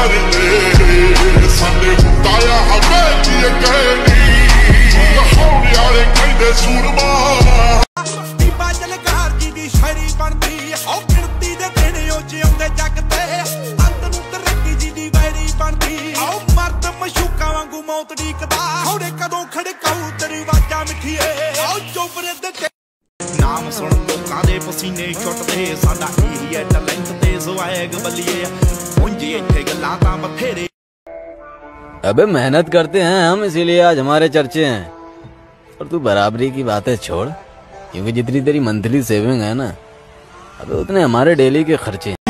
नाम सुन लोकां दे पसीने छुटदे साडा यही है टैलेंट ते ज़वैग बल्लिए मुंजी इत्थे गल्लां तां बथेरे। अबे मेहनत करते हैं हम, इसीलिए आज हमारे चर्चे हैं। और तू बराबरी की बातें छोड़, क्योंकि जितनी तेरी मंथली सेविंग है ना, अबे उतने हमारे डेली के खर्चे हैं।